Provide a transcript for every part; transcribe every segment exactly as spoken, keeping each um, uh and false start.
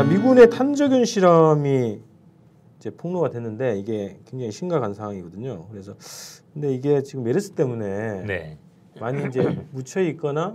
자, 미군의 탄저균 실험이 이제 폭로가 됐는데 이게 굉장히 심각한 상황이거든요. 그래서 근데 이게 지금 메르스 때문에 네. 많이 이제 묻혀 있거나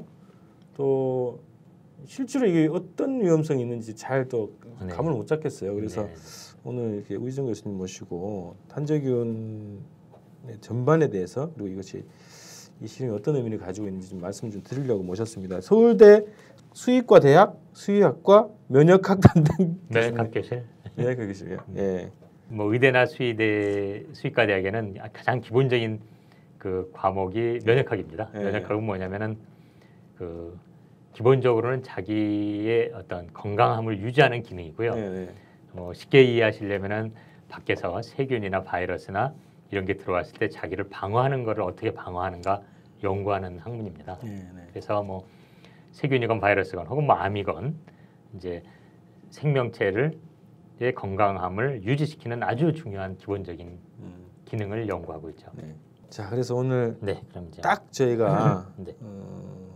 또 실제로 이게 어떤 위험성이 있는지 잘 또 네. 감을 못 잡겠어요. 그래서 네. 오늘 이렇게 우희정 교수님 모시고 탄저균 전반에 대해서 그리고 이것이 이 실험이 어떤 의미를 가지고 있는지 좀 말씀 좀 드리려고 모셨습니다. 서울대 수의과 대학 수의학과 면역학 담당 면역학 교실. 면역학 교실이요. 예. 뭐 의대나 수의대 수의과 대학에는 가장 기본적인 그 과목이 면역학입니다. 예. 면역학은 뭐냐면은 그 기본적으로는 자기의 어떤 건강함을 유지하는 기능이고요. 예. 뭐 쉽게 이해하시려면은 밖에서 세균이나 바이러스나 이런 게 들어왔을 때 자기를 방어하는 것을 어떻게 방어하는가 연구하는 학문입니다. 예. 그래서 뭐 세균이건 바이러스건 혹은 뭐 암이건 이제 생명체를 의 건강함을 유지시키는 아주 중요한 기본적인 음. 기능을 연구하고 있죠. 네. 자, 그래서 오늘 네, 그럼 이제 딱 저희가 네. 어,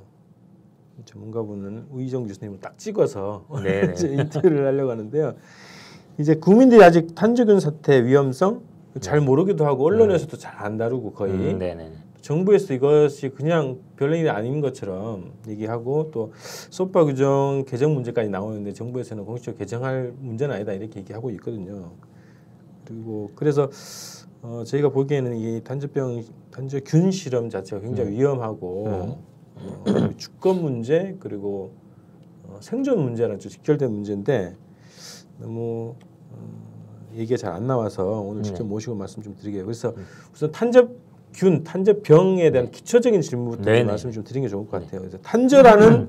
전문가분은 우희정 교수님을 딱 찍어서 이제 인터뷰를 하려고 하는데요. 이제 국민들이 아직 탄저균 사태 위험성 잘 모르기도 하고 언론에서도 잘 안 다루고 거의 음, 네네. 정부에서 이것이 그냥 별일이 아닌 것처럼 얘기하고 또 소파 규정 개정 문제까지 나오는데 정부에서는 공식적으로 개정할 문제는 아니다 이렇게 얘기하고 있거든요. 그리고 그래서 어 저희가 보기에는 이 탄저병 탄저균 실험 자체가 굉장히 음. 위험하고 음. 어, 주권 문제 그리고 어, 생존 문제랑 좀 직결된 문제인데 너무 어, 얘기가 잘 안 나와서 오늘 직접 음. 모시고 말씀 좀 드리게요. 그래서 음. 우선 탄저 균, 탄저병에 대한 기초적인 질문부터 좀 말씀 좀 드리는 게 좋을 것 같아요. 그래서 탄저라는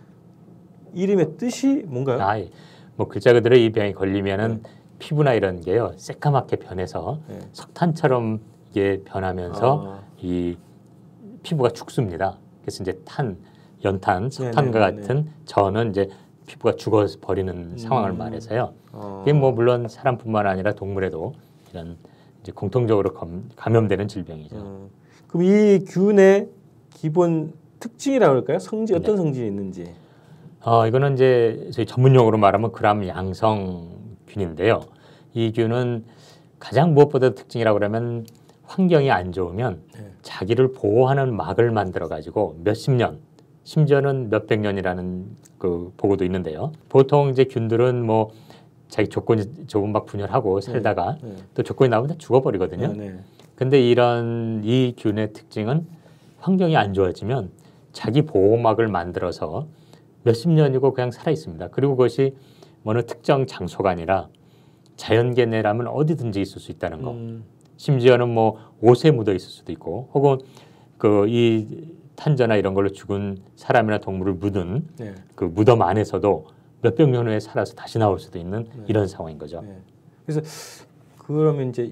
이름의 뜻이 뭔가요? 아, 뭐 글자 그대로 이 병이 걸리면은 네. 피부나 이런 게요 새까맣게 변해서 네. 석탄처럼 이게 변하면서 아. 이 피부가 죽습니다. 그래서 이제 탄, 연탄, 석탄과 네네네네. 같은 저는 이제 피부가 죽어 버리는 음. 상황을 말해서요. 아. 이게 뭐 물론 사람뿐만 아니라 동물에도 이런 이제 공통적으로 검, 감염되는 질병이죠. 음. 그럼 이 균의 기본 특징이라고 할까요? 성지 어떤 네. 성질이 있는지? 어, 이거는 이제 저희 전문용어로 말하면 그람 양성균인데요. 이 균은 가장 무엇보다 특징이라고 그러면 환경이 안 좋으면 네. 자기를 보호하는 막을 만들어 가지고 몇십 년, 심지어는 몇백 년이라는 그 보고도 있는데요. 보통 이제 균들은 뭐 자기 조건이 조금 막 분열하고 살다가 네, 네. 또 조건이 나오면 다 죽어버리거든요. 네, 네. 근데 이런 이 균의 특징은 환경이 안 좋아지면 자기 보호막을 만들어서 몇십 년이고 그냥 살아 있습니다. 그리고 그것이 어느 특정 장소가 아니라 자연계 내라면 어디든지 있을 수 있다는 거. 음. 심지어는 뭐 옷에 묻어 있을 수도 있고 혹은 그 이 탄저나 이런 걸로 죽은 사람이나 동물을 묻은 네. 그 무덤 안에서도 몇백 년 후에 살아서 다시 나올 수도 있는 네. 이런 상황인 거죠. 네. 그래서 그러면 이제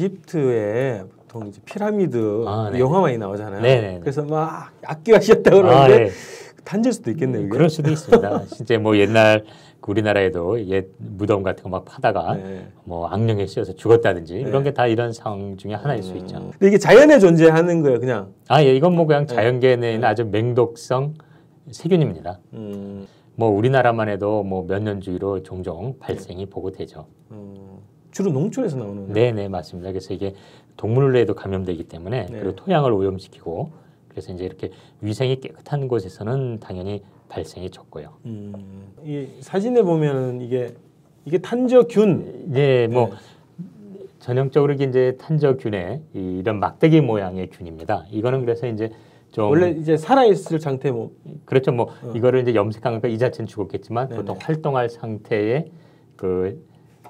이집트에 보통 이제 피라미드 아, 영화 많이 나오잖아요. 네네. 그래서 막 악기하셨다고 그러는데 아, 네. 탄저일 수도 있겠네요. 음, 그럴 수도 있습니다. 실제 뭐 옛날 우리나라에도 옛 무덤 같은 거 막 파다가 네. 뭐 악령에 씌어서 죽었다든지 네. 이런 게 다 이런 상황 중에 하나일 음. 수 있죠. 근데 이게 자연에 존재하는 거예요, 그냥? 아, 예, 이건 뭐 그냥 자연계에 있는 네. 아주 맹독성 세균입니다. 음. 뭐 우리나라만 해도 뭐 몇 년 주기로 종종 발생이 네. 보고되죠. 음. 주로 농촌에서 나오는 거예요? 네, 네, 맞습니다. 그래서 이게 동물에도 감염되기 때문에 네. 그리고 토양을 오염시키고 그래서 이제 이렇게 위생이 깨끗한 곳에서는 당연히 발생이 적고요. 음, 이 사진에 보면은 이게 이게 탄저균. 네, 뭐 네. 전형적으로 이제 탄저균의 이런 막대기 모양의 균입니다. 이거는 그래서 이제 좀 원래 이제 살아 있을 상태 뭐 그렇죠. 뭐 어. 이거를 이제 염색한 거니까 이 자체는 죽었겠지만 네네. 보통 활동할 상태의 그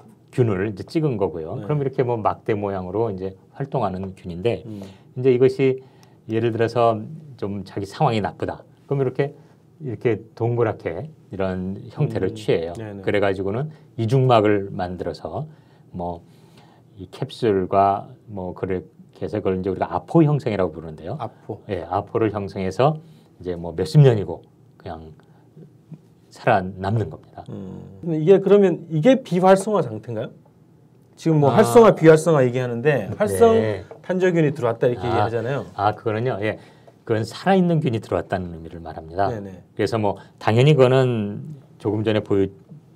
균을 이제 찍은 거고요. 네. 그럼 이렇게 뭐 막대 모양으로 이제 활동하는 균인데 음. 이제 이것이 예를 들어서 좀 자기 상황이 나쁘다. 그럼 이렇게 이렇게 동그랗게 이런 형태를 음. 취해요. 네네. 그래가지고는 이중막을 만들어서 뭐 이 캡슐과 뭐 그렇게 해서 그걸 이제 우리가 아포 형성이라고 부르는데요. 아포. 예, 아포를 형성해서 이제 뭐 몇십 년이고 그냥 살아남는 겁니다. 음. 근데 이게 그러면 이게 비활성화 상태인가요? 지금 뭐 아. 활성화, 비활성화 얘기하는데 활성 네. 탄저균이 들어왔다 이렇게 아. 얘기하잖아요. 아, 그거는요. 예. 그건 살아있는 균이 들어왔다는 의미를 말합니다. 네네. 그래서 뭐 당연히 그거는 조금 전에 보여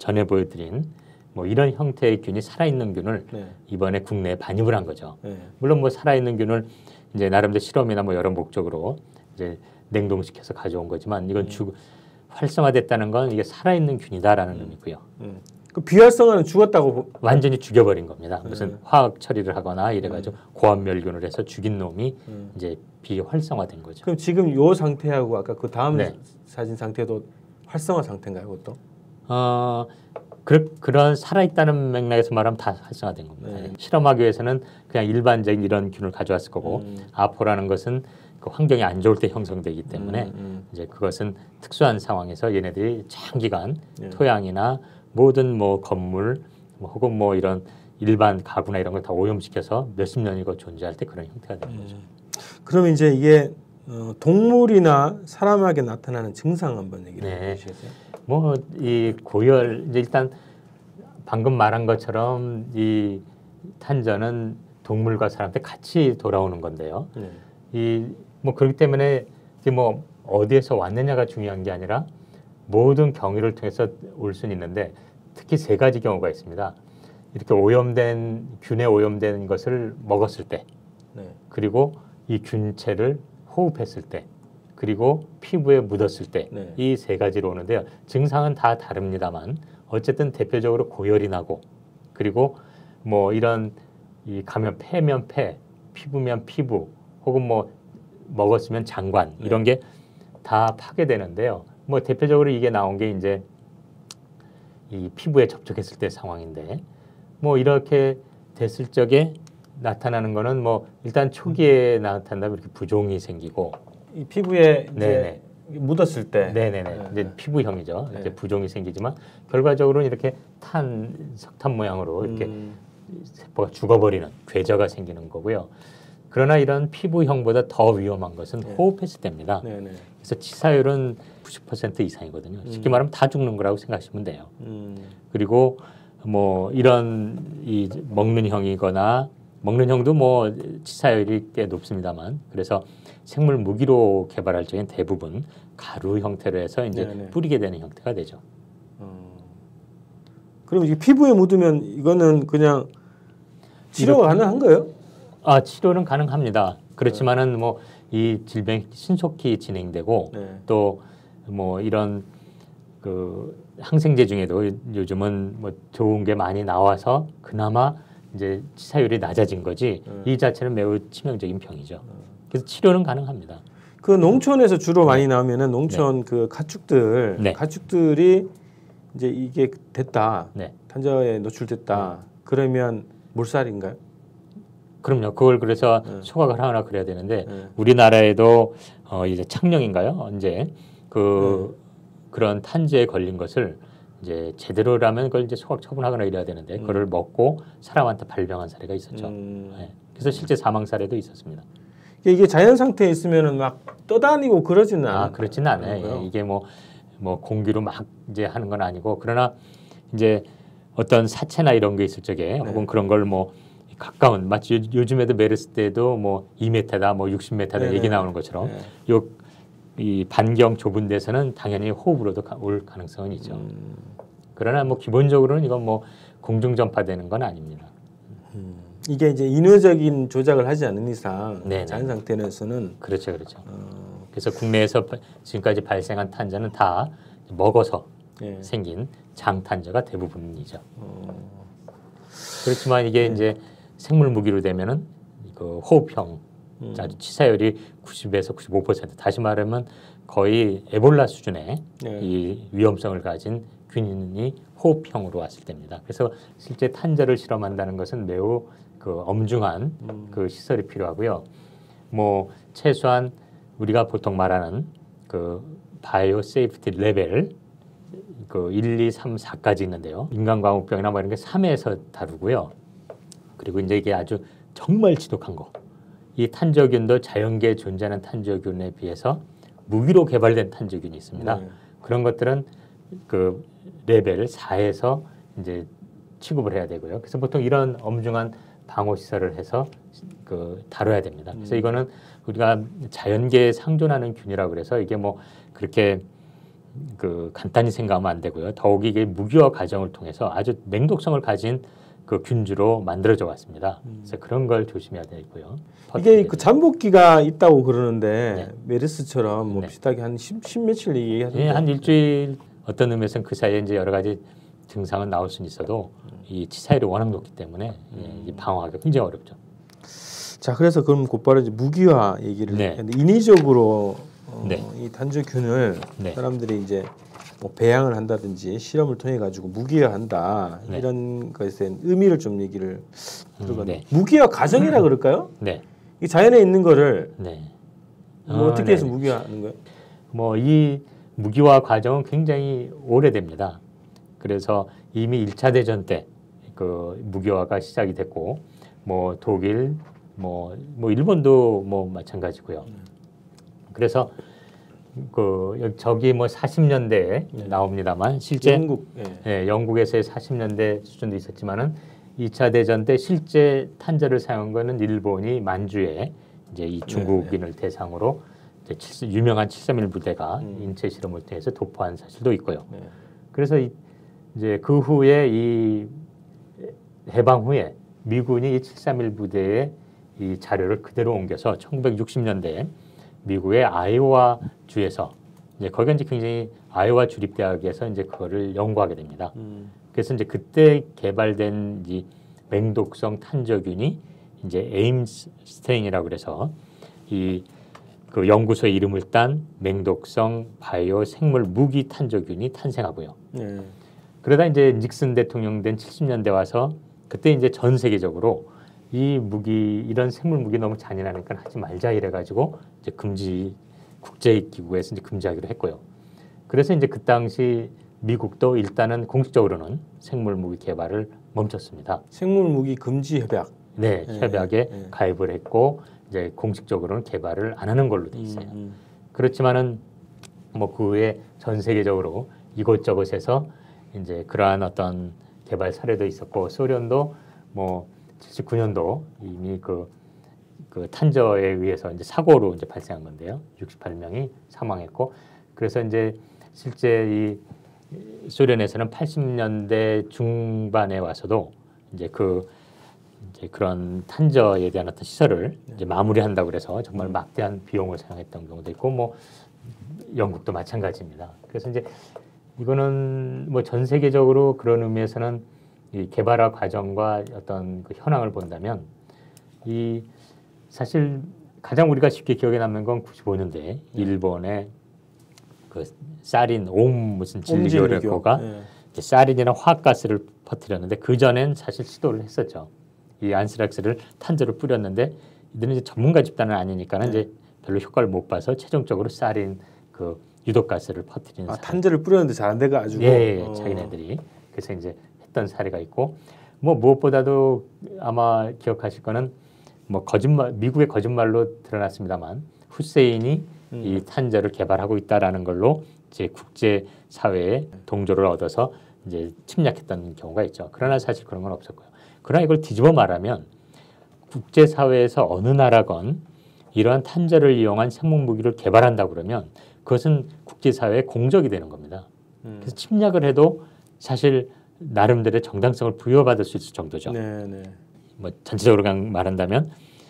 전에 보여드린 뭐 이런 형태의 균이 살아있는 균을 네. 이번에 국내에 반입을 한 거죠. 네. 물론 뭐 살아있는 균을 이제 나름대로 실험이나 뭐 여러 목적으로 이제 냉동시켜서 가져온 거지만 이건 음. 죽 활성화됐다는 건 이게 살아있는 균이다라는 음. 의미고요. 음. 그 비활성화는 죽었다고 보... 완전히 죽여버린 겁니다. 무슨 음. 화학 처리를 하거나 이래가지고 음. 고압멸균을 해서 죽인 놈이 음. 이제 비활성화된 거죠. 그럼 지금 요 상태하고 아까 그 다음 네. 사진 상태도 활성화 상태인가요, 그것도? 어, 그, 그런 살아있다는 맥락에서 말하면 다 활성화된 겁니다. 네. 실험하기 위해서는 그냥 일반적인 이런 균을 가져왔을 거고 음. 아포라는 것은 그 환경이 안 좋을 때 형성되기 때문에 음, 음. 이제 그것은 특수한 상황에서 얘네들이 장기간 네. 토양이나 모든 뭐 건물 뭐 혹은 뭐 이런 일반 가구나 이런 걸 다 오염시켜서 몇십 년이고 존재할 때 그런 형태가 되는 거죠. 음. 그러면 이제 이게 어, 동물이나 사람에게 나타나는 증상 한번 얘기를 네. 해주시겠어요? 뭐 이 고열 이제 일단 방금 말한 것처럼 이 탄저는 동물과 사람한테 같이 돌아오는 건데요. 네. 이 뭐 그렇기 때문에 이게 뭐 어디에서 왔느냐가 중요한 게 아니라 모든 경위를 통해서 올 수는 있는데 특히 세 가지 경우가 있습니다. 이렇게 오염된 균에 오염된 것을 먹었을 때, 네. 그리고 이 균체를 호흡했을 때, 그리고 피부에 묻었을 때 이 세 네. 가지로 오는데요. 증상은 다 다릅니다만 어쨌든 대표적으로 고열이 나고 그리고 뭐 이런 이 가면 폐면 폐, 피부면 피부 혹은 뭐 먹었으면 장관 네. 이런 게 다 파괴되는데요. 뭐 대표적으로 이게 나온 게 이제 이 피부에 접촉했을 때 상황인데 뭐 이렇게 됐을 적에 나타나는 거는 뭐 일단 초기에 나타난다면 이렇게 부종이 생기고 이 피부에 이제 네네. 묻었을 때, 네네네. 네. 이제 피부형이죠. 네. 이제 부종이 생기지만 결과적으로는 이렇게 탄 석탄 모양으로 이렇게 음. 세포가 죽어버리는 궤저가 생기는 거고요. 그러나 이런 피부형보다 더 위험한 것은 네. 호흡했을 때입니다. 네네. 그래서 치사율은 구십 퍼센트 이상이거든요. 쉽게 음. 말하면 다 죽는 거라고 생각하시면 돼요. 음. 그리고 뭐 이런 이 먹는 형이거나 먹는 형도 뭐 치사율이 꽤 높습니다만 그래서 생물 무기로 개발할 적엔 대부분 가루 형태로 해서 이제 네네. 뿌리게 되는 형태가 되죠. 어. 그럼 이게 피부에 묻으면 이거는 그냥 치료가 이렇게- 가능한 거예요? 아 치료는 가능합니다. 그렇지만은 뭐 이 질병이 신속히 진행되고 네. 또 뭐 이런 그 항생제 중에도 요즘은 뭐 좋은 게 많이 나와서 그나마 이제 치사율이 낮아진 거지 음. 이 자체는 매우 치명적인 병이죠. 그래서 치료는 가능합니다. 그 농촌에서 주로 많이 나오면은 농촌 그 가축들, 네. 가축들이 이제 이게 됐다, 네. 탄저에 노출됐다. 그러면 물살인가요? 그럼요. 그걸 그래서 네. 소각을 하거나 그래야 되는데 네. 우리나라에도 어 이제 창녕인가요? 언제 그 그런 탄저에 걸린 것을 이제 제대로라면 그걸 이제 소각 처분하거나 이래야 되는데 음. 그걸 먹고 사람한테 발병한 사례가 있었죠. 음. 네. 그래서 실제 사망 사례도 있었습니다. 이게 자연 상태에 있으면은 막 떠다니고 그러지는 않아요. 아 그렇지는 않아요. 예, 이게 뭐 뭐 공기로 막 이제 하는 건 아니고 그러나 이제 어떤 사체나 이런 게 있을 적에 혹은 그런 걸 뭐 가까운 마치 요, 요즘에도 메르스 때도 뭐 이 미터다 뭐 육십 미터다 네네. 얘기 나오는 것처럼 네. 요 이 반경 좁은 데서는 당연히 호흡으로도 가, 올 가능성은 있죠. 음. 그러나 뭐 기본적으로는 이건 뭐 공중 전파되는 건 아닙니다. 음. 이게 이제 인위적인 조작을 하지 않는 이상 네네. 자연 상태에서는 그렇죠, 그렇죠. 어, 그래서 국내에서 바- 지금까지 발생한 탄저는 다 먹어서 예. 생긴 장탄저가 대부분이죠. 어, 그렇지만 이게 네. 이제 생물 무기로 되면은 그 호흡형 음. 아주 치사율이 구십에서 구십오 퍼센트 다시 말하면 거의 에볼라 수준의 네. 이 위험성을 가진 균이 호흡형으로 왔을 때입니다. 그래서 실제 탄저를 실험한다는 것은 매우 그 엄중한 음. 그 시설이 필요하고요. 뭐 최소한 우리가 보통 말하는 그 바이오 세이프티 레벨 그 일, 이, 삼, 사까지 있는데요. 인간광우병이나 뭐 이런 게 삼에서 다루고요. 그리고 이제 이게 아주 정말 지독한 거. 이 탄저균도 자연계에 존재하는 탄저균에 비해서 무기로 개발된 탄저균이 있습니다. 네. 그런 것들은 그 레벨 사에서 이제 취급을 해야 되고요. 그래서 보통 이런 엄중한 방호 시설을 해서 그 다뤄야 됩니다. 그래서 음. 이거는 우리가 자연계에 상존하는 균이라고 그래서 이게 뭐 그렇게 그 간단히 생각하면 안 되고요. 더욱이 이게 무기화 과정을 통해서 아주 맹독성을 가진 그 균주로 만들어져 왔습니다. 그래서 그런 걸 조심해야 되고요. 이게 그 잠복기가 있다고 그러는데 네. 메르스처럼 뭐 네. 비슷하게 한 십, 십 며칠 얘기하던데. 예, 한 일주일 어떤 의미에서는 그 사이에 이제 여러 가지 증상은 나올 수는 있어도 이 치사율이 워낙 높기 때문에 예, 이 방어하기가 굉장히 어렵죠. 자, 그래서 그럼 곧바로 이제 무기화 얘기를 네. 했는데 인위적으로 어, 네. 이 단주균을 네. 사람들이 이제 뭐 배양을 한다든지 실험을 통해 가지고 무기화한다 네. 이런 것에 의미를 좀 얘기를 들어봤는데 네. 무기화 과정이라 그럴까요? 네. 이 자연에 있는 거를 네. 뭐 어, 어떻게 해서 네네. 무기화하는 거예요? 뭐 이 무기화 과정은 굉장히 오래됩니다. 그래서 이미 일 차 대전 때 그 무기화가 시작이 됐고 뭐 독일 뭐, 뭐 일본도 뭐 마찬가지고요. 그래서 그 여기 저기 뭐 사십 년대에 네. 나옵니다만 실제 영국 예. 예, 영국에서의 사십 년대 수준도 있었지만은 이 차 대전 때 실제 탄저를 사용한 거는 일본이 만주에 이제 이 중국인을 대상으로 이제 칠, 유명한 칠삼일 부대가 음. 인체 실험을 통해서 도포한 사실도 있고요. 네. 그래서 이, 이제 그 후에 이 해방 후에 미군이 이 칠삼일 부대에 이 자료를 그대로 옮겨서 천구백육십 년대에 미국의 아이오와 주에서 이제 거기가 이제 굉장히 아이오와 주립대학에서 이제 그거를 연구하게 됩니다. 음. 그래서 이제 그때 개발된 이 맹독성 탄저균이 이제 에임스 스트레인이라고 그래서 이 그 연구소의 이름을 딴 맹독성 바이오 생물 무기 탄저균이 탄생하고요. 네. 그러다 이제 닉슨 대통령 된 칠십 년대 와서 그때 이제 전 세계적으로 이 무기 이런 생물 무기 너무 잔인하니까 하지 말자 이래 가지고 이제 금지 국제 기구에서 이제 금지하기로 했고요. 그래서 이제 그 당시 미국도 일단은 공식적으로는 생물 무기 개발을 멈췄습니다. 생물 무기 금지 협약. 네, 네, 협약에 네. 가입을 했고 이제 공식적으로는 개발을 안 하는 걸로 돼 있어요. 음, 음. 그렇지만은 뭐 그 외에 전 세계적으로 이곳저곳에서 이제 그러한 어떤 개발 사례도 있었고 소련도 뭐 칠십구 년도 이미 그, 그 탄저에 의해서 이제 사고로 이제 발생한 건데요. 육십팔 명이 사망했고 그래서 이제 실제 이 소련에서는 팔십 년대 중반에 와서도 이제 그 이제 그런 탄저에 대한 어떤 시설을 이제 마무리한다고 그래서 정말 막대한 비용을 사용했던 경우도 있고 뭐 영국도 마찬가지입니다. 그래서 이제 이거는 뭐 전 세계적으로 그런 의미에서는 이 개발화 과정과 어떤 그 현황을 본다면 이 사실 가장 우리가 쉽게 기억에 남는 건 구십오 년대 일본의 그 사린 옴 무슨 진리교가 네. 사린이나 화학가스를 퍼뜨렸는데 그 전엔 사실 시도를 했었죠. 이 안스락스를 탄저를 뿌렸는데 이들은 이제 전문가 집단은 아니니까는 네. 이제 별로 효과를 못 봐서 최종적으로 사린 그 유독가스를 퍼뜨리는 아, 사례. 탄저를 뿌렸는데 잘 안 돼가지고. 예, 예, 어. 자기네들이 그래서 이제 했던 사례가 있고 뭐 무엇보다도 아마 기억하실 거는 뭐 거짓말 미국의 거짓말로 드러났습니다만 후세인이 음. 이 탄저를 개발하고 있다라는 걸로 이제 국제 사회의 동조를 얻어서 이제 침략했던 경우가 있죠. 그러나 사실 그런 건 없었고요. 그러나 이걸 뒤집어 말하면 국제 사회에서 어느 나라건 이러한 탄저를 이용한 생물 무기를 개발한다 그러면 그것은 국제 사회의 공적이 되는 겁니다. 음. 그래서 침략을 해도 사실 나름대로의 정당성을 부여받을 수 있을 정도죠. 네, 네. 뭐 전체적으로 그냥 말한다면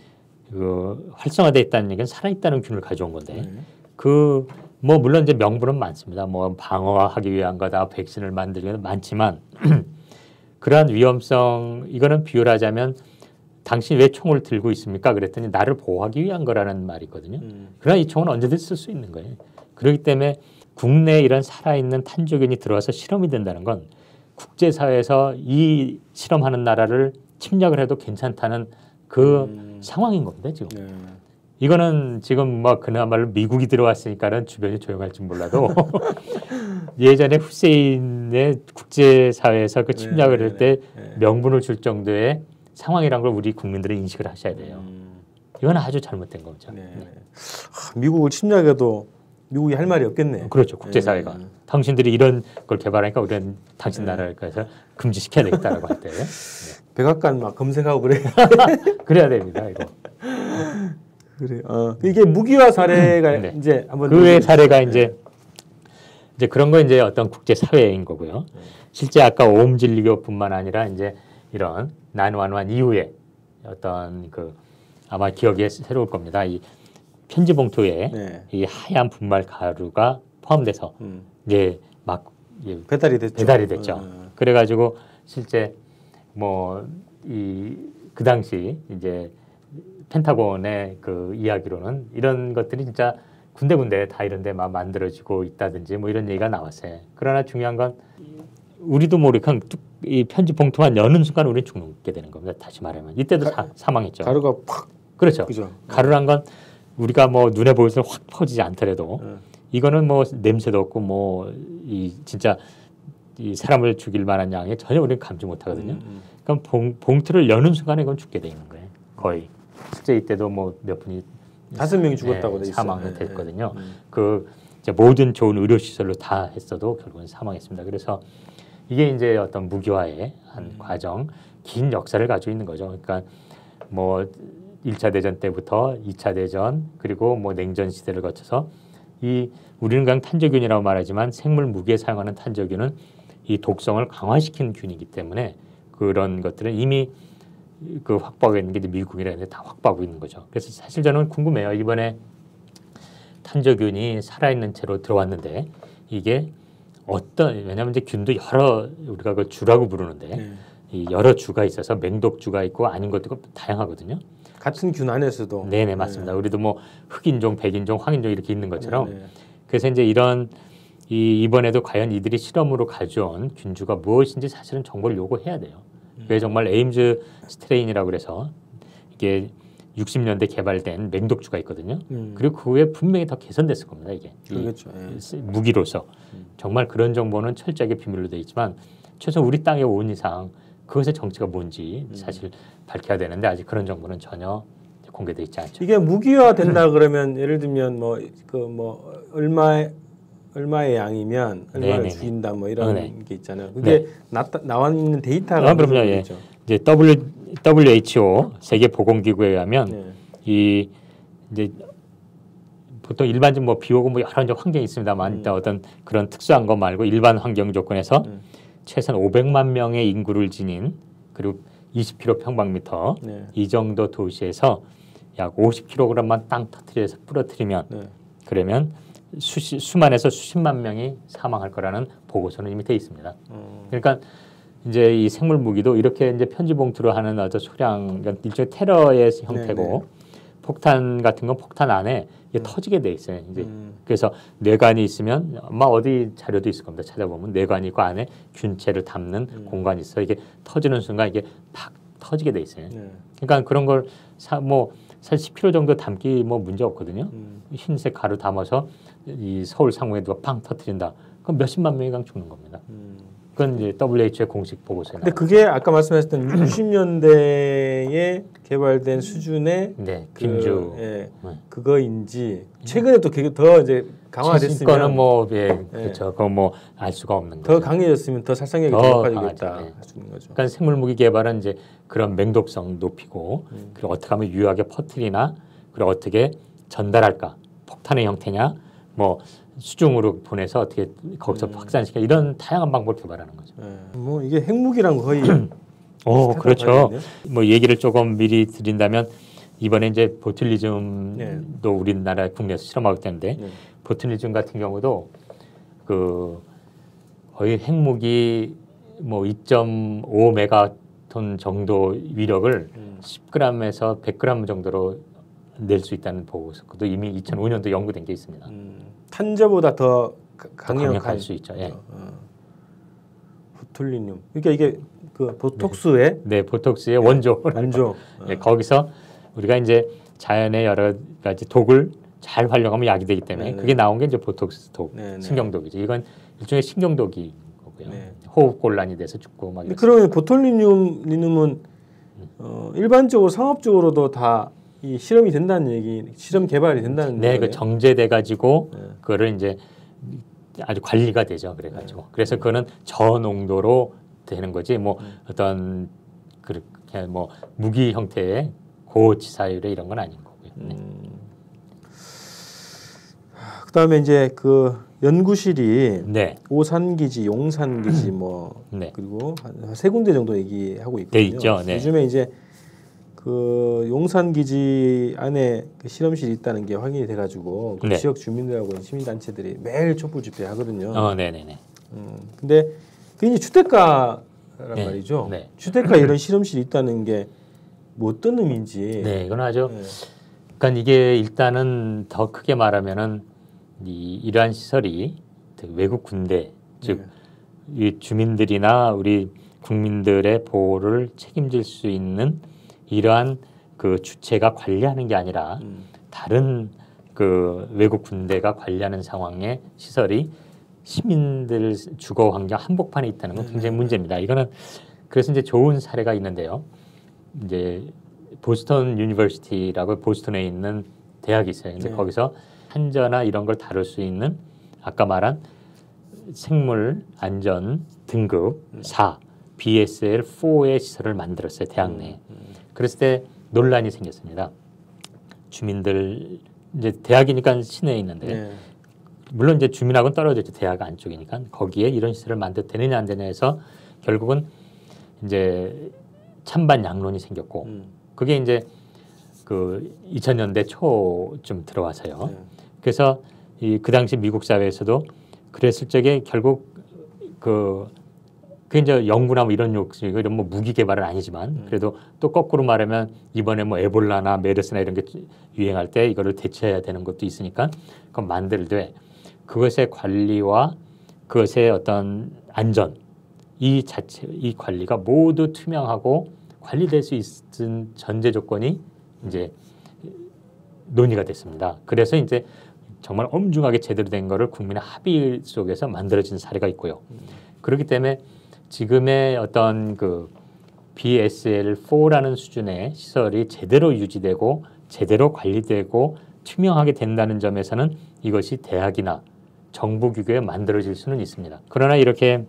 그 활성화되어 있다는 얘기는 살아있다는 균을 가져온 건데 네. 그 뭐 물론 이제 명분은 많습니다. 뭐 방어하기 위한 거다, 백신을 만들기 위한 많지만 그러한 위험성 이거는 비유하자면 당신 왜 총을 들고 있습니까? 그랬더니 나를 보호하기 위한 거라는 말이거든요. 음. 그러나 이 총은 언제든지 쓸 수 있는 거예요. 그렇기 때문에 국내에 이런 살아있는 탄저균이 들어와서 실험이 된다는 건 국제사회에서 이 실험하는 나라를 침략을 해도 괜찮다는 그 음. 상황인 겁니다. 지금. 네. 이거는 지금 뭐 그나마로 미국이 들어왔으니까는 주변이 조용할지 몰라도 예전에 후세인의 국제사회에서 그 침략을 네, 할 때 네, 네. 명분을 줄 정도의 상황이란 걸 우리 국민들은 인식을 하셔야 돼요. 음. 이건 아주 잘못된 거죠. 네. 하, 미국을 침략해도 미국이 할 말이 없겠네. 그렇죠. 국제사회가. 네. 당신들이 이런 걸 개발하니까 우리는 당신 네. 나라를 해서 금지시켜야 되겠다라고 할 때. 네. 백악관 막 검색하고 그래. 그래야 됩니다. 이거. 그래. 어. 이게 무기화 사례가 네. 이제 한번 그 외의 얘기해 사례가 주시죠. 이제 이제 그런 거 이제 어떤 국제 사회인 거고요. 네. 실제 아까 오음진리교뿐만 아니라 이제 이런 나인일일 이후에 어떤 그 아마 기억에 새로울 겁니다. 이 편지 봉투에 네. 이 하얀 분말 가루가 포함돼서 음. 이제 막 예, 배달이 됐죠. 배달이 됐죠. 음. 그래가지고 실제 뭐 이 그 당시 이제 펜타곤의 그 이야기로는 이런 것들이 진짜 군데군데 다 이런데 막 만들어지고 있다든지 뭐 이런 얘기가 나왔어요. 그러나 중요한 건 우리도 모르게 그냥 이 편지 봉투만 여는 순간 우리는 죽게 되는 겁니다. 다시 말하면 이때도 가, 사, 사망했죠. 가루가 팍 그렇죠. 그죠? 가루란 건 우리가 뭐 눈에 보일 때 확 퍼지지 않더라도 네. 이거는 뭐 냄새도 없고 뭐 이 진짜 이 사람을 죽일 만한 양에 전혀 우리는 감지 못하거든요. 음, 음. 그럼 봉, 봉투를 여는 순간에 그건 죽게 돼 있는 거예요. 거의 실제 이때도 뭐 몇 분이 다섯 명이 죽었다고 네, 돼 사망이 됐거든요. 네, 네. 그 이제 모든 좋은 의료 시설로 다 했어도 결국은 사망했습니다. 그래서 이게 이제 어떤 무기화의 한 음. 과정, 긴 역사를 가지고 있는 거죠. 그러니까 뭐 일 차 대전 때부터 이 차 대전 그리고 뭐 냉전 시대를 거쳐서 이 우리는 그냥 탄저균이라고 말하지만 생물 무기에 사용하는 탄저균은 이 독성을 강화시키는 균이기 때문에 그런 것들은 이미 그 확보하고 있는 게 미국이라는데 다 확보하고 있는 거죠. 그래서 사실 저는 궁금해요. 이번에 탄저균이 살아있는 채로 들어왔는데 이게 어떤 왜냐하면 이제 균도 여러 우리가 그 주라고 부르는데 네. 이 여러 주가 있어서 맹독주가 있고 아닌 것도 있고 다양하거든요. 같은 균 안에서도. 네네 맞습니다. 네. 우리도 뭐 흑인종, 백인종, 황인종 이렇게 있는 것처럼 네, 네. 그래서 이제 이런 이 이번에도 과연 이들이 실험으로 가져온 균주가 무엇인지 사실은 정보를 요구해야 돼요. 음. 그게 정말 에임즈 스트레인이라고 그래서 이게 육십 년대 개발된 맹독주가 있거든요. 음. 그리고 그 후에 분명히 더 개선됐을 겁니다. 이게 그렇죠. 이 무기로서 음. 정말 그런 정보는 철저하게 비밀로 되어 있지만 최소 우리 땅에 온 이상 그것의 정체가 뭔지 음. 사실 밝혀야 되는데 아직 그런 정보는 전혀 공개되어 있지 않죠. 이게 무기화 된다 그러면 예를 들면 뭐 그 뭐 얼마 얼마의 양이면 얼마를 죽인다 뭐 이런 네네. 게 있잖아요. 그게 네. 나, 나와 있는 데이터가 아, 그럼요. 예. 이제 W 더블유에이치오 세계 보건기구에 의하면 네. 이 이제 보통 일반적 뭐 비 오고 뭐 여러 가지 환경이 있습니다만 음. 어떤 그런 특수한 거 말고 일반 환경 조건에서 음. 최소한 오백만 명의 인구를 지닌 그리고 이십 킬로미터 평방미터 네. 이 정도 도시에서 약 오십 킬로그램만 땅 터트려서 부러뜨리면 네. 그러면 수시, 수만에서 수십만 명이 사망할 거라는 보고서는 이미 돼 있습니다. 음. 그러니까 이제 이 생물 무기도 이렇게 이제 편지 봉투로 하는 어떤 소량 그러니까 일종의 테러의 형태고 네네. 폭탄 같은 건 폭탄 안에 이게 음. 터지게 돼 있어요. 이제 음. 그래서 뇌관이 있으면 아마 어디 자료도 있을 겁니다. 찾아보면 뇌관이 있고 안에 균체를 담는 음. 공간이 있어 이게 터지는 순간 이게 팍 터지게 돼 있어요. 네. 그러니까 그런 걸 뭐 사실 십 킬로그램 정도 담기 뭐 문제 없거든요. 음. 흰색 가루 담아서 이 서울 상공에 누가 팡 터뜨린다. 그럼 몇십만 명이 그냥 죽는 겁니다. 음. 그건 이제 더블유에이치오의 공식 보고서에 근데 그게 아까 말씀하셨던 육십 년대에 개발된 수준의 네, 균주 그, 예, 네. 그거인지 최근에 또 더 이제 강화됐으면 거는 뭐 예, 그렇죠. 그거 뭐 알 수가 없는 더 거죠. 강해졌으면 더 살상력이 더 높아지겠다 네. 하시는 거죠. 그러니까 생물 무기 개발은 이제 그런 맹독성 높이고 음. 그리고 어떻게 하면 유효하게 퍼뜨리나 그리고 어떻게 전달할까 폭탄의 형태냐 뭐 수중으로 보내서 어떻게 거기서 음. 확산시켜 이런 다양한 방법을 개발하는 거죠. 네. 뭐 이게 핵무기랑 거의 오 그렇죠. 뭐 얘기를 조금 미리 드린다면 이번에 이제 보툴리즘도 네. 우리나라 국내에서 실험하고 있는데 네. 보툴리즘 같은 경우도 그 거의 핵무기 뭐 이 점 오 메가톤 정도 위력을 음. 십 그램에서 백 그램 정도로 낼 수 있다는 보고서도 이미 이천오 년도 연구된 게 있습니다. 음. 탄저보다 더 강력할 수 있죠. 예. 어. 보툴리늄. 그러니까 이게 그 보톡스의 네, 네 보톡스의 원조. 원조. 네, 거기서 우리가 이제 자연의 여러 가지 독을 잘 활용하면 약이 되기 때문에 네네. 그게 나온 게 이제 보톡스 독, 네네. 신경독이죠. 이건 일종의 신경독이 거고요. 네. 호흡 곤란이 돼서 죽고 막. 그러면 보툴리늄 리눔은 어, 일반적으로 상업적으로도 다 이 실험이 된다는 얘기, 실험 개발이 된다는 네, 그 정제돼 가지고 네. 그거를 이제 아주 관리가 되죠. 그래가지고 네. 그래서 그거는 저농도로 되는 거지 뭐 음. 어떤 그렇게 뭐 무기 형태의 고치사율의 이런 건 아닌 거고요. 네. 음. 그다음에 이제 그 연구실이 네. 오산기지, 용산기지 뭐 네. 그리고 한 세 군데 정도 얘기하고 있거든요. 네, 있죠. 네. 요즘에 이제 그 용산기지 안에 그 실험실이 있다는 게 확인이 돼가지고 그 네. 지역 주민들하고 시민단체들이 매일 촛불 집회하거든요. 어, 네네네. 음, 근데 그 이제 주택가란 네. 말이죠. 네. 주택가 이런 실험실이 있다는 게 뭐 어떤 의미인지. 네, 이건 아주. 네. 그러니까 이게 일단은 더 크게 말하면은 이 이러한 시설이 외국 군대, 즉 이 주민들이나 우리 국민들의 보호를 책임질 수 있는 이러한 그 주체가 관리하는 게 아니라 음. 다른 그 외국 군대가 관리하는 상황의 시설이 시민들 주거 환경 한복판에 있다는 건 굉장히 문제입니다. 이거는 그래서 이제 좋은 사례가 있는데요. 이제 보스턴 유니버시티라고 보스턴에 있는 대학이 있어요. 근데 네. 거기서 한전이나 이런 걸 다룰 수 있는 아까 말한 생물 안전 등급 사 비에스엘 사의 시설을 만들었어요. 대학 내에. 그랬을 때 논란이 생겼습니다. 주민들 이제 대학이니까 시내에 있는데 네. 물론 이제 주민하고는 떨어졌죠. 대학 안쪽이니까 거기에 이런 시설을 만들 되느냐 안 되느냐 해서 결국은 이제 찬반 양론이 생겼고 음. 그게 이제 그 이천 년대 초쯤 들어와서요. 네. 그래서 이 그 당시 미국 사회에서도 그랬을 적에 결국 그 그 이제 연구나 뭐 이런 욕심이고 이런 뭐 무기 개발은 아니지만 음. 그래도 또 거꾸로 말하면 이번에 뭐 에볼라나 메르스나 이런 게 유행할 때 이거를 대처해야 되는 것도 있으니까 그건 만들되 그것의 관리와 그것의 어떤 안전 이 자체 이 관리가 모두 투명하고 관리될 수 있는 전제 조건이 이제 논의가 됐습니다. 그래서 이제 정말 엄중하게 제대로 된 거를 국민의 합의 속에서 만들어진 사례가 있고요. 그렇기 때문에 지금의 어떤 그 비에스엘 사라는 수준의 시설이 제대로 유지되고 제대로 관리되고 투명하게 된다는 점에서는 이것이 대학이나 정부 규격에 만들어질 수는 있습니다. 그러나 이렇게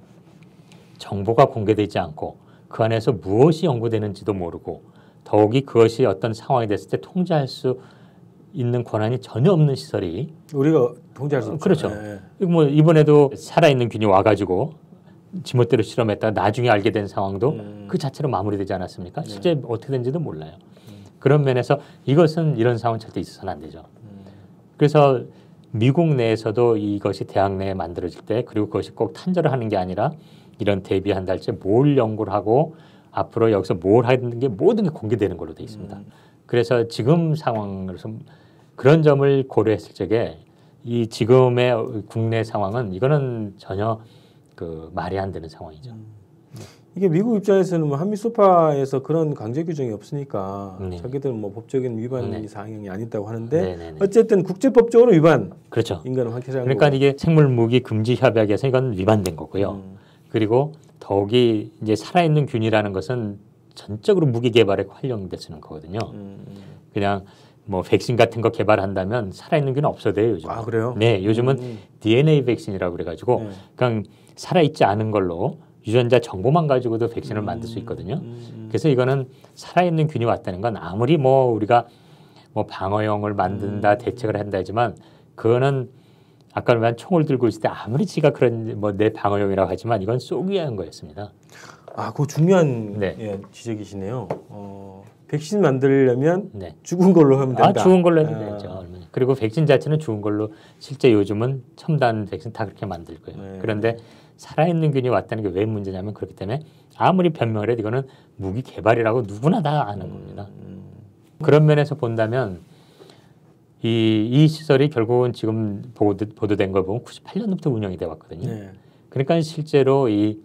정보가 공개되지 않고 그 안에서 무엇이 연구되는지도 모르고 더욱이 그것이 어떤 상황이 됐을 때 통제할 수 있는 권한이 전혀 없는 시설이 우리가 통제할 수 없죠. 그렇죠. 네. 뭐 이번에도 살아있는 균이 와가지고 지멋대로 실험했다가 나중에 알게 된 상황도 음. 그 자체로 마무리되지 않았습니까? 네. 실제 어떻게 된지도 몰라요. 음. 그런 면에서 이것은 이런 상황은 절대 있어서는 안 되죠. 음. 그래서 미국 내에서도 이것이 대학 내에 만들어질 때 그리고 그것이 꼭 탄저를 하는 게 아니라 이런 대비 한 달째 뭘 연구를 하고 앞으로 여기서 뭘 하는 게 모든 게 공개되는 걸로 돼 있습니다. 음. 그래서 지금 상황에서 그런 점을 고려했을 적에 이 지금의 국내 상황은 이거는 전혀 그 말이 안 되는 상황이죠. 음. 이게 미국 입장에서는 뭐 한미 소파에서 그런 강제 규정이 없으니까 네. 자기들은 뭐 법적인 위반 네. 사항이 아니다고 하는데 네네네. 어쨌든 국제법적으로 위반 그렇죠. 인간을 확실한 그러니까 거고. 이게 생물 무기 금지 협약에서 이건 위반된 거고요. 음. 그리고 더욱이 이제 살아있는 균이라는 것은 전적으로 무기 개발에 활용돼 쓰는 거거든요. 음. 그냥 뭐 백신 같은 거 개발한다면 살아있는 균은 없어도 돼요, 요즘. 아 그래요? 네, 요즘은 음. 디엔에이 백신이라고 그래가지고 네. 그냥 살아있지 않은 걸로 유전자 정보만 가지고도 백신을 음. 만들 수 있거든요. 음. 그래서 이거는 살아있는 균이 왔다는 건 아무리 뭐 우리가 뭐 방어용을 만든다, 음. 대책을 한다 하지만 그거는 아까 말한 총을 들고 있을 때 아무리 지가 그런 뭐 내 방어용이라고 하지만 이건 쏘기 위한 거였습니다. 아, 그거 중요한 네. 예, 지적이시네요. 어, 백신 만들려면 네. 죽은 걸로 하면 된다. 아, 죽은 걸로 해도 아. 되죠. 그리고 백신 자체는 죽은 걸로 실제 요즘은 첨단 백신 다 그렇게 만들고요. 네. 그런데 살아있는 균이 왔다는 게 왜 문제냐면 그렇기 때문에 아무리 변명을 해도 이거는 무기 개발이라고 누구나 다 아는 겁니다. 음. 그런 면에서 본다면 이, 이 시설이 결국은 지금 보도, 보도된 걸 보면 구십팔 년부터 운영이 돼 왔거든요. 네. 그러니까 실제로 이,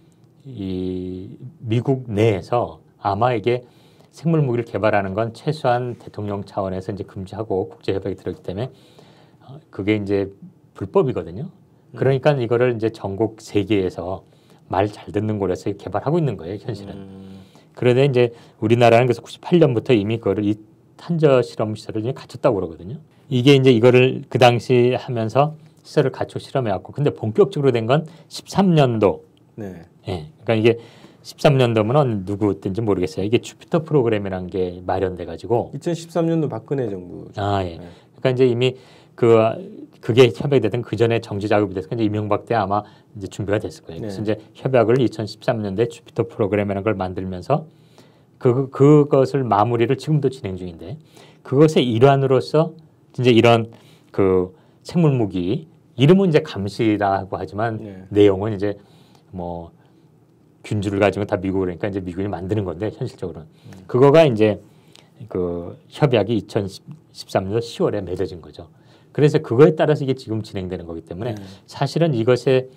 이 미국 내에서 아마 이게 생물 무기를 개발하는 건 최소한 대통령 차원에서 이제 금지하고 국제 협약이 들어있기 때문에 어, 그게 이제 불법이거든요. 그러니까 이거를 이제 전국 세계에서 말 잘 듣는 곳에서 개발하고 있는 거예요, 현실은. 음. 그런데 이제 우리나라는 그래서 구십팔 년부터 이미 그거를 이 탄저 실험 시설을 이제 갖췄다고 그러거든요. 이게 이제 이거를 그 당시 하면서 시설을 갖추고 실험해 왔고, 근데 본격적으로 된 건 십삼 년도. 네. 예. 그러니까 이게 십삼 년도면 누구 때인지 모르겠어요. 이게 주피터 프로그램이라는 게 마련돼 가지고 이천십삼 년도 박근혜 정부. 아, 예. 네. 그러니까 이제 이미 그, 그게 협약이 되든 그 전에 정지 작업이 됐으니까 이제 이명박 때 아마 이제 준비가 됐을 거예요. 그래서 네. 이제 협약을 이천십삼 년도에 주피터 프로그램이라는 걸 만들면서 그 그것을 마무리를 지금도 진행 중인데 그것의 일환으로서 이제 이런 그 생물 무기 이름은 이제 감시라고 하지만 네. 내용은 이제 뭐 균주를 가지고 다 미국을 그러니까 이제 미국이 만드는 건데 현실적으로는 음. 그거가 이제 그 협약이 이천십삼 년도 시월에 맺어진 거죠. 그래서 그거에 따라서 이게 지금 진행되는 거기 때문에 네. 사실은 이것의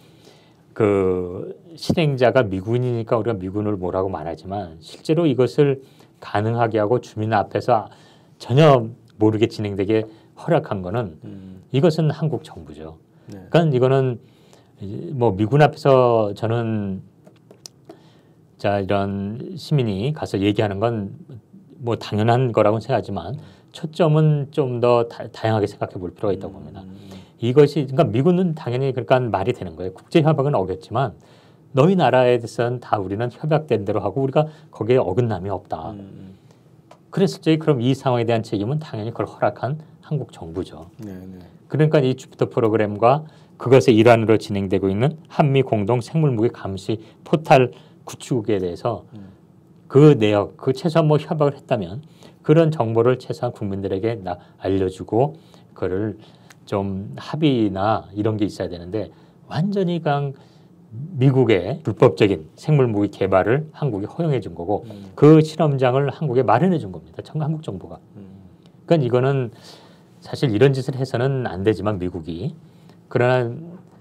그 실행자가 미군이니까 우리가 미군을 뭐라고 말하지만 실제로 이것을 가능하게 하고 주민 앞에서 전혀 모르게 진행되게 허락한 거는 음. 이것은 한국 정부죠. 네. 그러니까 이거는 뭐 미군 앞에서 저는 자 이런 시민이 가서 얘기하는 건 뭐 당연한 거라고는 생각하지만 초점은 좀 더 다양하게 생각해 볼 필요가 있다고 봅니다. 음. 이것이 그러니까 미군은 당연히 그러니까 말이 되는 거예요. 국제 협약은 어겼지만 너희 나라에 대해서는 다 우리는 협약된 대로 하고 우리가 거기에 어긋남이 없다. 음. 그랬을 때 그럼 이 상황에 대한 책임은 당연히 그걸 허락한 한국 정부죠. 네, 네. 그러니까 이 주피터 프로그램과 그것의 일환으로 진행되고 있는 한미 공동 생물무기 감시 포탈 구축에 대해서 음. 그 내역, 그 최소한 뭐 협약을 했다면 그런 정보를 최소한 국민들에게 나 알려주고 그거를 좀 합의나 이런 게 있어야 되는데 완전히 그냥 미국의 불법적인 생물무기 개발을 한국이 허용해 준 거고 음. 그 실험장을 한국에 마련해 준 겁니다. 한국 정부가. 음. 그러니까 이거는 사실 이런 짓을 해서는 안 되지만 미국이 그러나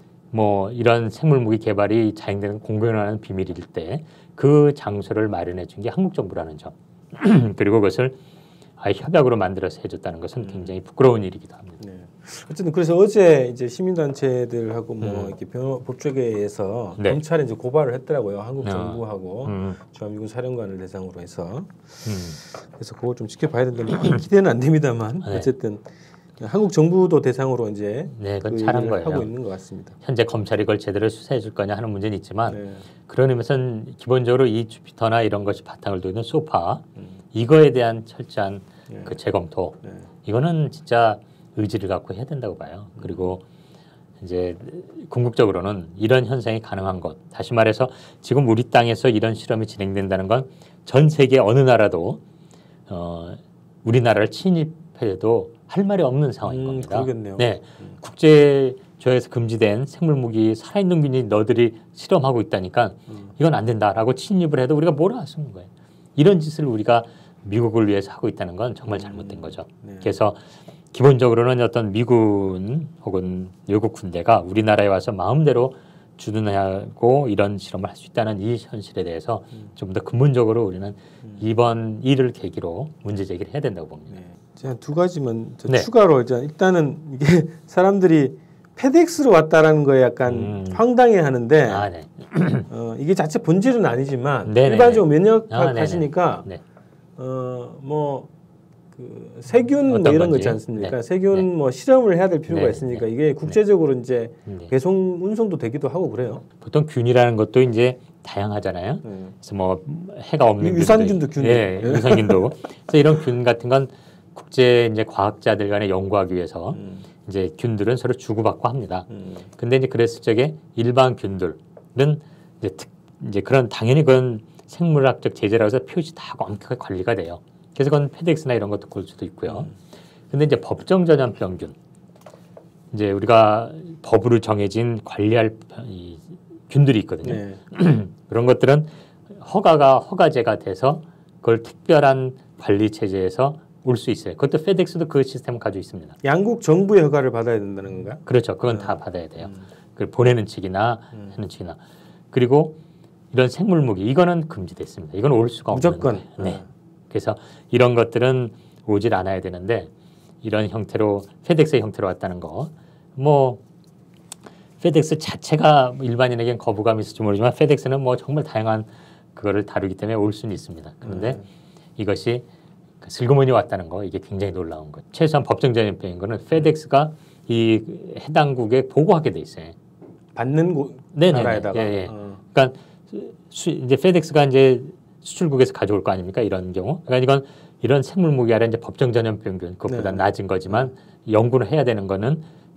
뭐 이런 생물무기 개발이 자행되는 공공연한 비밀일 때 그 장소를 마련해 준 게 한국 정부라는 점 그리고 그것을 아예 협약으로 만들어서 해줬다는 것은 굉장히 부끄러운 일이기도 합니다. 네. 어쨌든 그래서 어제 이제 시민단체들하고 뭐 음. 이렇게 변호, 법조계에서 네. 검찰에 이제 고발을 했더라고요. 한국 어. 정부하고 음. 주한미군 사령관을 대상으로 해서 음. 그래서 그거 좀 지켜봐야 된다는 기대는 안 됩니다만 네. 어쨌든. 한국 정부도 대상으로 이제 네, 그 잘한 거예요. 하고 있는 것 같습니다. 현재 검찰이 그걸 제대로 수사해 줄 거냐 하는 문제는 있지만 네. 그런 의미에서는 기본적으로 이 주피터나 이런 것이 바탕을 두는 소파 음. 이거에 대한 철저한 네. 그 재검토 네. 이거는 진짜 의지를 갖고 해야 된다고 봐요. 음. 그리고 이제 궁극적으로는 이런 현상이 가능한 것 다시 말해서 지금 우리 땅에서 이런 실험이 진행된다는 건 전 세계 어느 나라도 어, 우리나라를 침입해도 할 말이 없는 상황인 음, 겁니다. 그러겠네요. 네, 음. 국제조약에서 금지된 생물무기 살아있는 균이 너들이 실험하고 있다니까 음. 이건 안 된다라고 침입을 해도 우리가 뭐라 할 수 없는 거예요. 이런 짓을 우리가 미국을 위해서 하고 있다는 건 정말 잘못된 거죠. 네. 그래서 기본적으로는 어떤 미군 혹은 외국 군대가 우리나라에 와서 마음대로 주둔하고 이런 실험을 할 수 있다는 이 현실에 대해서 음. 좀 더 근본적으로 우리는 음. 이번 일을 계기로 문제 제기를 해야 된다고 봅니다. 네. 한 두 가지만 네. 추가로 일단은 이게 사람들이 페덱스로 왔다라는 거에 약간 음. 황당해하는데 아, 네. 어, 이게 자체 본질은 아니지만 네네. 일반적으로 면역학하시니까 네. 어뭐 그 세균 뭐 이런 거 있지 않습니까? 네. 세균 네. 뭐 실험을 해야 될 필요가 네. 있으니까 네. 이게 국제적으로 네. 이제 네. 배송 운송도 되기도 하고 그래요. 보통 균이라는 것도 이제 다양하잖아요. 네. 그래서 뭐 해가 없는 유산균도 균, 예, 유산균도. 그래서 이런 균 같은 건 국제 이제 과학자들 간에 연구하기 위해서 음. 이제 균들은 서로 주고받고 합니다. 음. 근데 이제 그랬을 적에 일반 균들은 이제, 특, 이제 그런 당연히 그건 생물학적 제재라고 해서 표시 다 엄격하게 관리가 돼요. 그래서 그건 페덱스나 이런 것도 그럴 수도 있고요. 음. 근데 이제 법정 전염병균 이제 우리가 법으로 정해진 관리할 이 균들이 있거든요. 네. 그런 것들은 허가가 허가제가 돼서 그걸 특별한 관리 체제에서 올 수 있어요. 그것도 페덱스도 그 시스템을 가지고 있습니다. 양국 정부의 허가를 받아야 된다는 건가요? 그렇죠. 그건 음. 다 받아야 돼요. 음. 그걸 보내는 측이나 음. 하는 측이나. 그리고 이런 생물무기 이거는 금지됐습니다. 이건 올 수가 없는 무조건. 거예요. 네. 음. 그래서 이런 것들은 오질 않아야 되는데 이런 형태로 페덱스의 형태로 왔다는 거. 뭐 페덱스 자체가 일반인에겐 거부감이 있을지 모르지만 페덱스는 뭐 정말 다양한 그거를 다루기 때문에 올 수는 있습니다. 그런데 음. 이것이 슬그머니 왔다는 거 이게 굉장히 놀라운 것. 최소한 법정 전염병인 거는 페덱스가 이 해당국에 보고하게 돼 있어요. 받는 곳 나라에다가. 예, 예. 어. 그러니까 수, 이제 페덱스가 이제 수출국에서 가져올 거 아닙니까? 이런 경우. 그러니까 이건 이런 생물무기 아래 이제 법정 전염병균 그것보다 네. 낮은 거지만 연구를 해야 되는 거는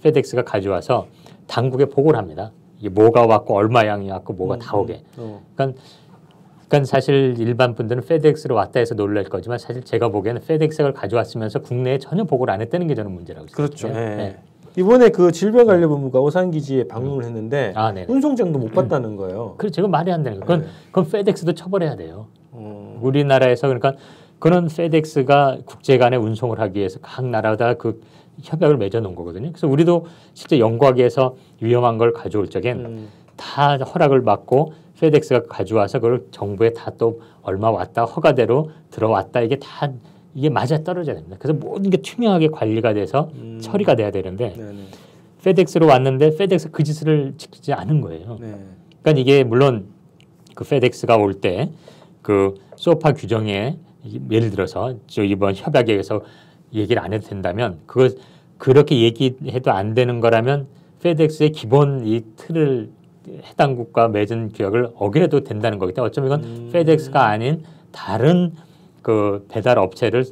페덱스가 가져와서 당국에 보고를 합니다. 이게 뭐가 왔고 얼마 양이 왔고 뭐가 음, 다 오게. 어. 그러니까, 그러니까 사실 일반 분들은 페덱스로 왔다 해서 놀랄 거지만 사실 제가 보기에는 페덱스를 가져왔으면서 국내에 전혀 보고를 안 했다는 게 저는 문제라고 그렇죠. 생각해요. 네. 네. 이번에 그 질병관리본부가 오산기지에 방문을 했는데 아, 네네. 운송장도 못 봤다는 거예요. 그래 제가 말이 안 되는 거예요. 그건, 네. 그건 페덱스도 처벌해야 돼요. 어. 우리나라에서 그러니까 그런 페덱스가 국제 간에 운송을 하기 위해서 각 나라다 그 협약을 맺어 놓은 거거든요. 그래서 우리도 실제 연구하기에서 위험한 걸 가져올 적엔 음. 다 허락을 받고 페덱스가 가져와서 그걸 정부에 다 또 얼마 왔다 허가대로 들어왔다 이게 다 이게 맞아 떨어져야 됩니다. 그래서 모든 게 투명하게 관리가 돼서 음. 처리가 돼야 되는데 네네. 페덱스로 왔는데 페덱스 그 짓을 지키지 않은 거예요. 네. 그러니까 이게 물론 그 페덱스가 올 때 그 소파 규정에 예를 들어서 저 이번 협약에 의해서 얘기를 안 해도 된다면 그거 그렇게 얘기해도 안 되는 거라면 페덱스의 기본 이 틀을 해당 국가 맺은 규약을 어겨도 된다는 거기 때문에 어쩌면 이건 음. 페덱스가 아닌 다른 그 배달 업체를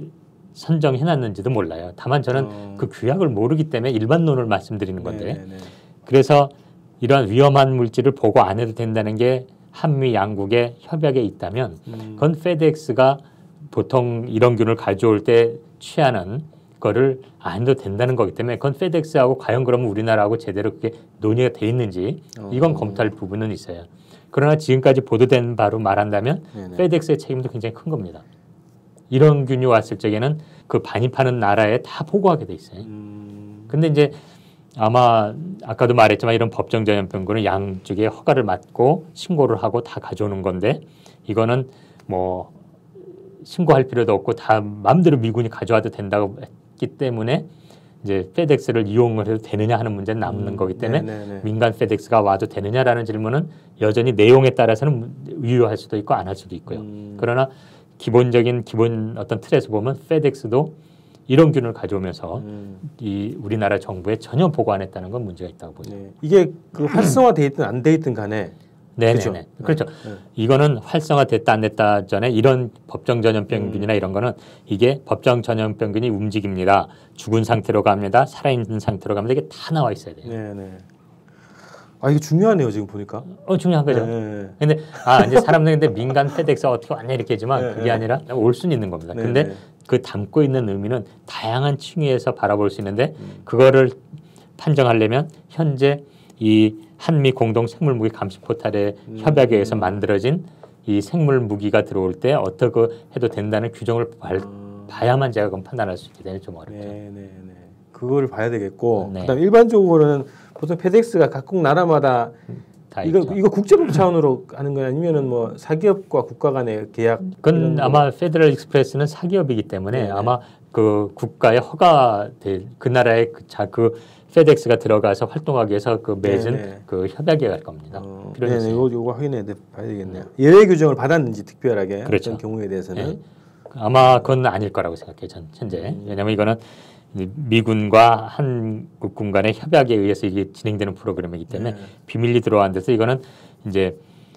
선정해놨는지도 몰라요. 다만 저는 어. 그 규약을 모르기 때문에 일반론을 말씀드리는 건데 네네네. 그래서 이러한 위험한 물질을 보고 안 해도 된다는 게 한미 양국의 협약에 있다면 음. 그건 페덱스가 보통 이런 균을 가져올 때 취하는 거를 안 해도 된다는 거기 때문에 그건 페덱스하고 과연 그러면 우리나라하고 제대로 그게 논의가 돼 있는지 이건 어. 검토할 부분은 있어요. 그러나 지금까지 보도된 바로 말한다면 네네. 페덱스의 책임도 굉장히 큰 겁니다. 이런 균이 왔을 적에는 그 반입하는 나라에 다 보고하게 돼 있어요. 음. 근데 이제 아마 아까도 말했지만 이런 법정 전염병균은 양쪽에 허가를 받고 신고를 하고 다 가져오는 건데 이거는 뭐 신고할 필요도 없고 다 마음대로 미군이 가져와도 된다고 했기 때문에 이제 페덱스를 이용을 해도 되느냐 하는 문제는 남는 음. 거기 때문에 네네네. 민간 페덱스가 와도 되느냐라는 질문은 여전히 내용에 따라서는 유효할 수도 있고 안 할 수도 있고요. 음. 그러나 기본적인 기본 어떤 틀에서 보면 페덱스도 이런 균을 가져오면서 음. 이 우리나라 정부에 전혀 보고 안 했다는 건 문제가 있다고 보죠. 네. 이게 그 활성화돼 있든 안 돼 있든 간에 네네네. 그렇죠. 네. 이거는 활성화됐다 안 됐다 전에 이런 법정 전염병균이나 음. 이런 거는 이게 법정 전염병균이 움직입니다. 죽은 상태로 갑니다. 살아있는 상태로 갑니다. 이게 다 나와 있어야 돼요. 네네. 아 이게 중요하네요 지금 보니까. 어 중요한 거죠. 네. 근데 아 이제 사람들 근데 민간 페덱스 어떻게 왔냐 이렇게 하지만 네, 그게 네. 아니라 올 수는 있는 겁니다. 네, 근데 네. 그 담고 있는 의미는 다양한 층위에서 바라볼 수 있는데 음. 그거를 판정하려면 현재 이 한미 공동 생물무기 감시 포탈의 음. 협약에 의해서 만들어진 이 생물무기가 들어올 때 어떻게 해도 된다는 규정을 발, 음. 봐야만 제가 그럼 판단할 수 있게 되는 좀 어렵죠. 네네네. 그거를 봐야 되겠고 네. 그다음 일반적으로는 보통 페덱스가 각국 나라마다 다 이거 있죠. 이거 국제법 차원으로 하는 거야 아니면은 뭐 사기업과 국가 간의 계약 그건 이런 거? 아마 페더럴 익스프레스는 사기업이기 때문에 네네. 아마 그 국가의 허가될 그 나라의 그, 자, 그 페덱스가 들어가서 활동하기 위해서 그 맺은 네네. 그 협약에 갈 겁니다. 어, 필요는 네네. 있어요. 요거 요거 확인해 봐야 되겠네요. 예외 규정을 받았는지 특별하게 그렇죠. 어떤 경우에 대해서는 네. 아마 그건 아닐 거라고 생각해요. 전 현재. 왜냐하면 이거는 미군과 한국군 간의 협약에 의해서 이게 진행되는 프로그램이기 때문에 네. 비밀리 들어간 데서 이거는 이제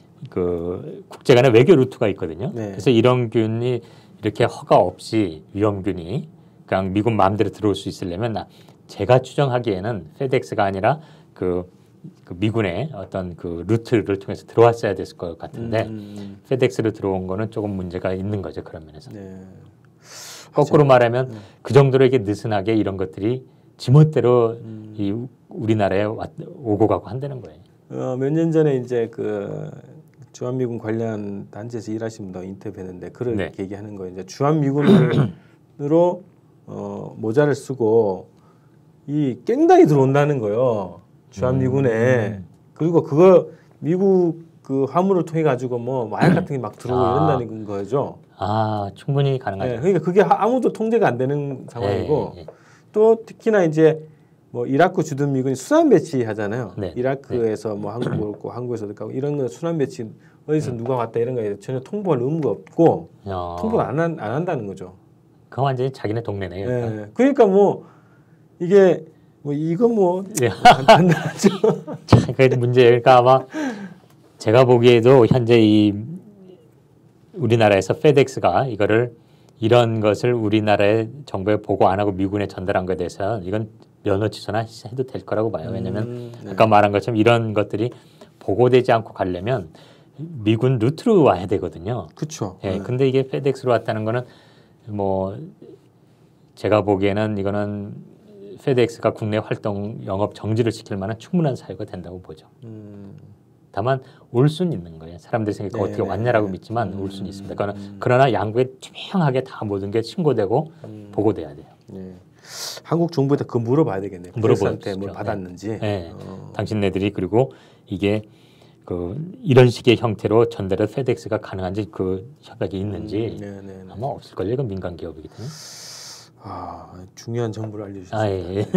그 국제 간의 외교 루트가 있거든요. 네. 그래서 이런 균이 이렇게 허가 없이 위험균이 그냥 미군 마음대로 들어올 수 있으려면 나- 제가 추정하기에는 페덱스가 아니라 그, 그 미군의 어떤 그 루트를 통해서 들어왔어야 됐을 것 같은데 음, 페덱스로 들어온 거는 조금 문제가 있는 거죠. 그런 면에서. 네. 거꾸로 말하면 네. 그 정도로 이게 느슨하게 이런 것들이 지멋대로 음. 이 우- 우리나라에 왔, 오고 가고 한다는 거예요. 어, 몇 년 전에 이제 그 주한미군 관련 단체에서 일하신 분도 인터뷰했는데 그를 네. 이렇게 얘기하는 거예요. 이제 주한미군으로 어, 모자를 쓰고 이 깽단이 들어온다는 거예요. 주한미군에 음. 그리고 그거 미국 그 화물을 통해 가지고 뭐 마약 같은 게 막 들어오고 아. 이런다는 거죠. 아 충분히 네, 가능하죠. 그러니까 그게 하- 아무도 통제가 안 되는 상황이고 예, 예. 또 특히나 이제 뭐 이라크 주둔 미군이 수산 배치하잖아요. 네. 이라크에서 뭐 한국 오고 한국에서도 가고 이런 거 수산 배치 어디서 음. 누가 왔다 이런 거에 전혀 통보할 의무가 없고 어, 통보를 안, 한, 안 한다는 거죠. 그건 완전히 자기네 동네네요. 예. 그러니까 뭐 이게 뭐 이거 뭐 예. 간단하죠. 참, 그 문제예요. 그러니까 아마 제가 보기에도 현재 이 우리나라에서 페덱스가 이거를 이런 것을 우리나라의 정부에 보고 안 하고 미군에 전달한 것에 대해서 이건 면허 취소나 해도 될 거라고 봐요. 왜냐하면 음, 네. 아까 말한 것처럼 이런 것들이 보고되지 않고 가려면 미군 루트로 와야 되거든요. 그렇죠. 예, 네. 근데 이게 페덱스로 왔다는 거는 뭐 제가 보기에는 이거는 페덱스가 국내 활동 영업 정지를 시킬 만한 충분한 사유가 된다고 보죠. 음. 다만 올 수는 있는 거예요. 사람들이 생각해 네, 어떻게 네, 왔냐라고 네. 믿지만 음. 올 수는 있습니다. 그러나, 그러나 양국에 투명하게 다 모든 게 신고되고 음. 보고돼야 돼요. 네. 한국 정부에다 그 물어봐야 되겠네요. 페덱스한테 뭘 물어보십시오. 받았는지. 네. 네. 어. 당신네들이 그리고 이게 그 이런 식의 형태로 전달해 페덱스가 가능한지 그 협약이 있는지 음, 네, 네, 네. 아마 없을 걸요. 이건 민간 기업이기 때문에. 아, 중요한 정보를 알려주셨습니다. 아, 예, 예.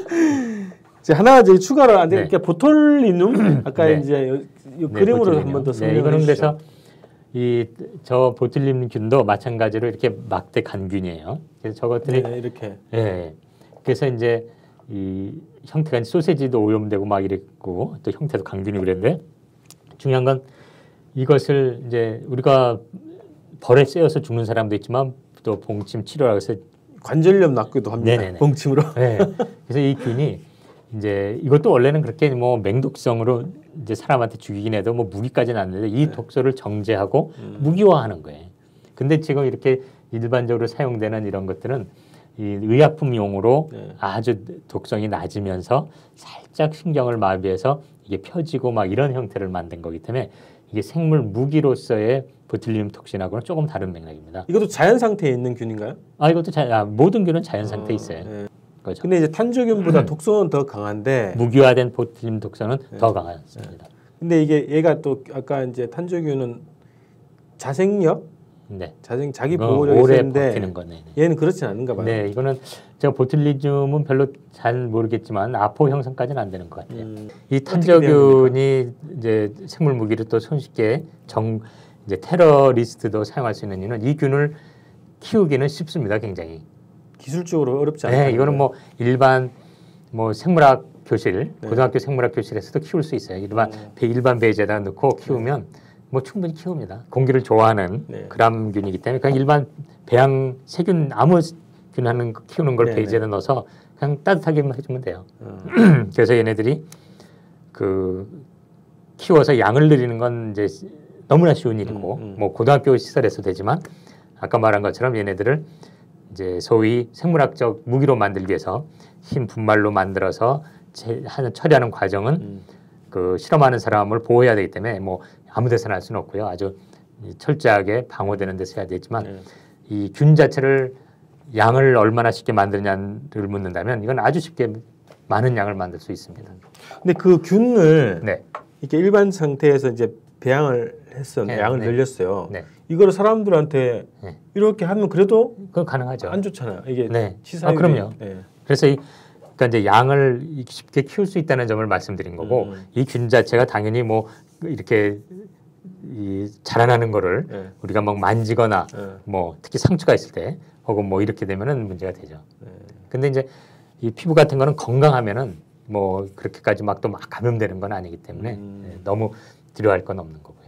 이제 하나 이제 추가로 안 네. 되니까 보톨리눔 아까 네. 이제 요, 요 네, 그림으로 한 번 더 네, 설명해 이거는 주시죠. 그래서 이 저 보툴림균도 마찬가지로 이렇게 막대 간균이에요. 그래서 저것들이 네, 이렇게. 예. 그래서 이제 이 형태가 이제 소세지도 오염되고 막 이랬고 또 형태도 강균이 그랬는데 중요한 건 이것을 이제 우리가 벌에 쐬어서 죽는 사람도 있지만 또 봉침 치료라고 해서 관절염 낫기도 합니다. 네네네. 봉침으로. 네. 그래서 이 균이 이제 이것도 원래는 그렇게 뭐 맹독성으로 이제 사람한테 죽이긴 해도 뭐 무기까지는 안 되는데 이 네. 독소를 정제하고 음. 무기화하는 거예요. 근데 지금 이렇게 일반적으로 사용되는 이런 것들은 이 의약품용으로 네. 아주 독성이 낮으면서 살짝 신경을 마비해서 이게 펴지고 막 이런 형태를 만든 거기 때문에 이게 생물 무기로서의 보툴리눔 톡신하고는 조금 다른 맥락입니다. 이것도 자연 상태에 있는 균인가요? 아 이것도 자, 아, 모든 균은 자연 상태에 있어요. 네. 그렇죠. 근데 이제 탄저균보다 독성은 더 강한데. 무기화된 보툴리눔 독성은 네. 더 강합니다. 근데 이게 얘가 또 아까 이제 탄저균은 자생력, 네. 자생 자기 이거 보호력이 오래 있는데 버티는 거네. 얘는 그렇진 않은가 봐요. 네, 이거는 제가 보툴리즘은 별로 잘 모르겠지만 아포 형성까지는 안 되는 것 같아요. 음, 이 어떻게 탄저균이 이제 생물 무기를 또 손쉽게 정 이제 테러리스트도 사용할 수 있는 이유는 이 균을 키우기는 쉽습니다, 굉장히. 기술적으로 어렵지 않아요. 네, 이거는 뭐 일반 뭐 생물학 교실, 네. 고등학교 생물학 교실에서도 키울 수 있어요. 일반 음. 배 일반 배에다 넣고 키우면 뭐 충분히 키웁니다. 공기를 좋아하는 네. 그람균이기 때문에 그냥 일반 배양 세균 아무 균 하는 거 키우는 걸 네, 베이지에다 네. 넣어서 그냥 따뜻하게만 해주면 돼요. 어. 그래서 얘네들이 그 키워서 양을 늘리는 건 이제 너무나 쉬운 일이고 음, 음. 뭐 고등학교 시설에서 되지만 아까 말한 것처럼 얘네들을 이제 소위 생물학적 무기로 만들기 위해서 흰 분말로 만들어서 제, 하는 처리하는 과정은 음. 그 실험하는 사람을 보호해야 되기 때문에 뭐 아무 데서나 할 수는 없고요. 아주 철저하게 방어되는 데서 해야 되지만 네. 이 균 자체를 양을 얼마나 쉽게 만드냐를 묻는다면 이건 아주 쉽게 많은 양을 만들 수 있습니다. 근데 그 균을 네. 이렇게 일반 상태에서 이제 배양을 했어, 네, 양을 네. 늘렸어요. 네. 이거를 사람들한테 네. 이렇게 하면 그래도 그건 가능하죠. 안 좋잖아요. 이게 네. 치사율이. 아, 그럼요. 네. 그래서 이, 그러니까 이제 양을 쉽게 키울 수 있다는 점을 말씀드린 거고 음. 이 균 자체가 당연히 뭐 이렇게 이 자라나는 거를 네. 우리가 막 만지거나 네. 뭐 특히 상처가 있을 때 혹은 뭐 이렇게 되면은 문제가 되죠. 네. 근데 이제 이 피부 같은 거는 건강하면은 뭐 그렇게까지 막 또 막 감염되는 건 아니기 때문에 음. 네, 너무 두려워할 건 없는 거고요.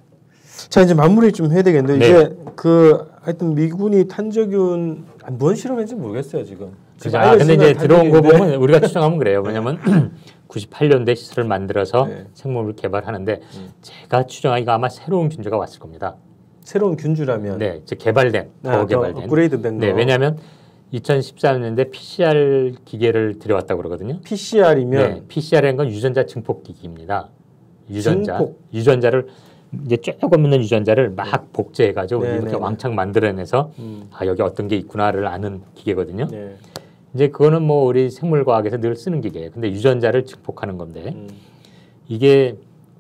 자 이제 마무리 좀 해야 되겠는데 네. 이제 그 하여튼 미군이 탄저균 뭔 실험했는지 모르겠어요 지금. 그죠. 지금 아, 근데 이제 알려진 들어온 거 탄저균인데. 보면 우리가 추정하면 그래요. 왜냐면 구십팔 년대 시설을 만들어서 네. 생물을 개발하는데 음. 제가 추정하기가 아마 새로운 균주가 왔을 겁니다. 새로운 균주라면. 네, 이제 개발된, 더 아, 더 개발된. 업그레이드된 거. 네, 왜냐하면 이천십삼 년대 피씨알 기계를 들여왔다고 그러거든요. 피씨알이면 네, 피씨알이라는 건 유전자 증폭 기기입니다. 유전자, 증폭. 유전자를 이제 조금 있는 유전자를 막 복제해가지고 네, 이렇게 네, 네. 왕창 만들어내서 음. 아 여기 어떤 게 있구나를 아는 기계거든요. 네. 이제 그거는 뭐 우리 생물과학에서 늘 쓰는 기계예요. 근데 유전자를 증폭하는 건데 음. 이게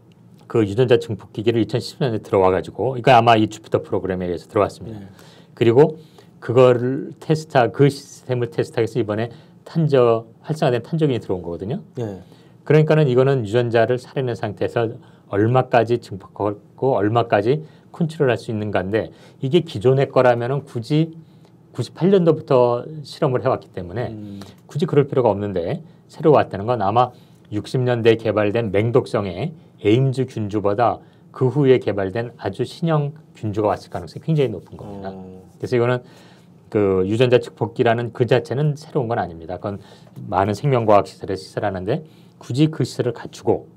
그 유전자 증폭 기계를 이천십 년에 들어와가지고 이거 아마 이 주피터 프로그램에 의해서 들어왔습니다. 네. 그리고 그거를 테스트 그 시스템을 테스트하기 위해서 이번에 탄저 활성화된 탄저균이 들어온 거거든요. 네. 그러니까는 이거는 유전자를 살해낸 상태에서 얼마까지 증폭하고 얼마까지 컨트롤할 수 있는가인데 이게 기존의 거라면은 굳이 구십팔 년도부터 실험을 해왔기 때문에 음. 굳이 그럴 필요가 없는데 새로 왔다는 건 아마 육십 년대에 개발된 맹독성의 에임즈 균주보다 그 후에 개발된 아주 신형 균주가 왔을 가능성이 굉장히 높은 겁니다. 어. 그래서 이거는 그 유전자 측폭기라는 그 자체는 새로운 건 아닙니다. 그건 많은 생명과학 시설에 시설하는데 굳이 그 시설을 갖추고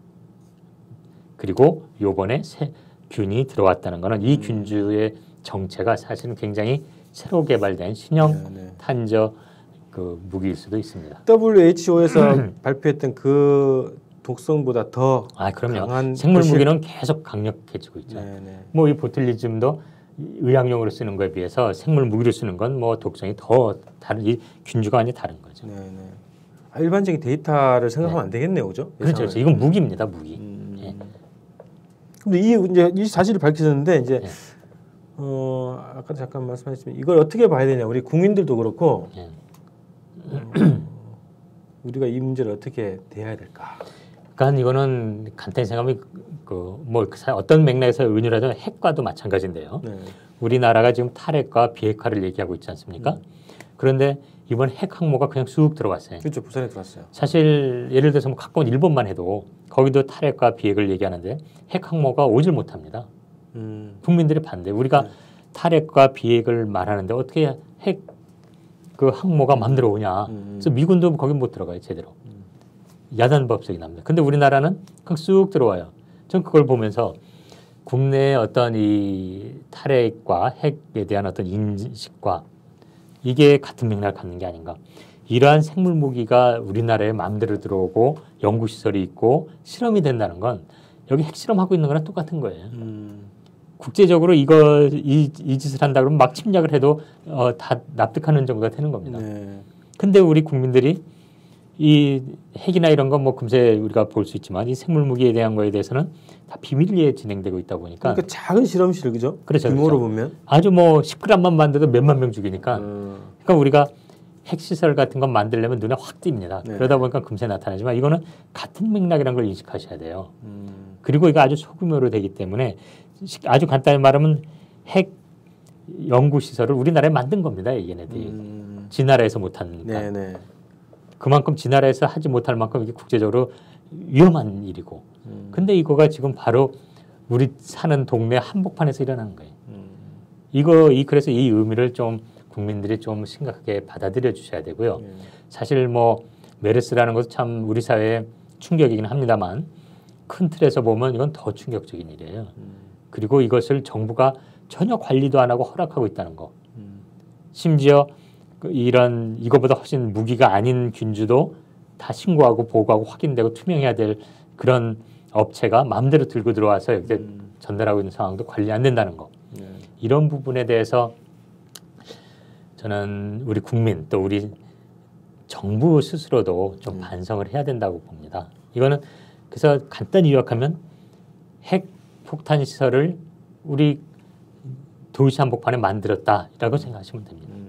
그리고 요번에 새 균이 들어왔다는 거는 이 균주의 정체가 사실은 굉장히 새로 개발된 신형 네, 네. 탄저 그 무기일 수도 있습니다. 더블유에이치오에서 발표했던 그 독성보다 더 아, 그럼요. 강한 생물 부실- 무기는 계속 강력해지고 있죠. 네, 네. 뭐 이 보툴리즘도 의학용으로 쓰는 거에 비해서 생물 무기로 쓰는 건 뭐 독성이 더 다른 이 균주가 완전히 다른 거죠. 네, 네. 아, 일반적인 데이터를 생각하면 안 되겠네요, 그죠? 그렇죠, 그렇죠. 이건 무기입니다, 무기. 음. 예. 근데 이 이제 이 사실을 밝히셨는데 이제 네. 어 아까 잠깐 말씀하셨지만 이걸 어떻게 봐야 되냐, 우리 국민들도 그렇고 예. 어, 우리가 이 문제를 어떻게 대해야 될까? 그러니까 이거는 간단히 생각하면 그뭐 어떤 맥락에서 은유라도 핵과도 마찬가지인데요. 네. 우리나라가 지금 탈핵과 비핵화를 얘기하고 있지 않습니까? 음. 그런데 이번 핵 항모가 그냥 쑥 들어갔어요. 그렇죠, 부산에 들어왔어요. 사실 예를 들어서 뭐 가까운 일본만 해도 거기도 탈핵과 비핵을 얘기하는데 핵 항모가 오질 못합니다. 음. 국민들이 반대. 우리가 네. 탈핵과 비핵을 말하는데 어떻게 핵 그 항모가 맘대로 오냐. 음. 그래서 미군도 거기 못 들어가요, 제대로. 야단 법석이 납니다. 근데 우리나라는 그냥 쑥 들어와요. 전 그걸 보면서 국내의 어떤 이 탈핵과 핵에 대한 어떤 인식과 이게 같은 맥락을 갖는 게 아닌가. 이러한 생물 무기가 우리나라에 마음대로 들어오고 연구시설이 있고 실험이 된다는 건 여기 핵실험하고 있는 거랑 똑같은 거예요. 음. 국제적으로 이거 이, 이 짓을 한다 그러면 막 침략을 해도 어, 다 납득하는 정도가 되는 겁니다. 네. 근데 우리 국민들이 이 핵이나 이런 건 뭐 금세 우리가 볼 수 있지만 이 생물 무기에 대한 거에 대해서는 다 비밀리에 진행되고 있다 보니까 그러니까 작은 실험실 그죠? 그렇죠, 규모로 그렇죠. 보면. 아주 뭐 십 그램만 만들어도 몇만 명 죽이니까 음. 그러니까 우리가 핵시설 같은 건 만들려면 눈에 확 띕니다. 네. 그러다 보니까 금세 나타나지만 이거는 같은 맥락이라는 걸 인식하셔야 돼요. 음. 그리고 이거 아주 소규모로 되기 때문에 아주 간단히 말하면 핵 연구시설을 우리나라에 만든 겁니다. 얘네들이. 음. 지나라에서 못하니까. 네네. 그만큼 지나라에서 하지 못할 만큼 이게 국제적으로 위험한 일이고. 음. 근데 이거가 지금 바로 우리 사는 동네 한복판에서 일어나는 거예요. 음. 이거 이 그래서 이 의미를 좀 국민들이 좀 심각하게 받아들여 주셔야 되고요. 네. 사실 뭐 메르스라는 것도 참 우리 사회에 충격이긴 합니다만 큰 틀에서 보면 이건 더 충격적인 일이에요. 음. 그리고 이것을 정부가 전혀 관리도 안 하고 허락하고 있다는 거. 음. 심지어 그 이런 이거보다 훨씬 무기가 아닌 균주도 다 신고하고 보고하고 확인되고 투명해야 될 그런 업체가 마음대로 들고 들어와서 이렇게 음. 전달하고 있는 상황도 관리 안 된다는 거. 네. 이런 부분에 대해서 저는 우리 국민 또 우리 정부 스스로도 좀 음. 반성을 해야 된다고 봅니다. 이거는 그래서 간단히 요약하면 핵 폭탄 시설을 우리 도시 한복판에 만들었다라고 생각하시면 됩니다. 음.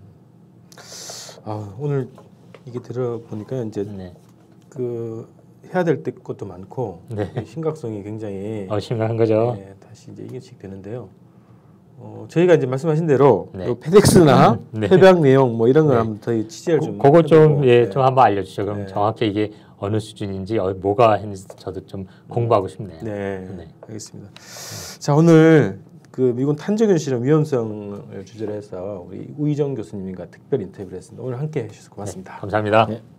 아, 오늘 이게 들어보니까 이제 네. 그 해야 될 것도 많고 네. 심각성이 굉장히 어, 심각한 거죠. 네, 다시 이제 이게씩 되는데요. 어, 저희가 이제 말씀하신 대로 네. 요 페덱스나 네. 협약 내용 뭐 이런 걸 네. 한번 더 취재를 좀 그거 좀 해보고, 예, 네. 좀 한번 알려주시죠. 그럼 네. 정확히 이게 어느 수준인지 어, 뭐가 했는지 저도 좀 공부하고 싶네요. 네, 네. 알겠습니다. 자, 오늘 그 미군 탄저균 실험 위험성을 주제로 해서 우리 우희정 교수님과 특별 인터뷰를 했습니다. 오늘 함께 해주셔서 고맙습니다. 네, 감사합니다. 네.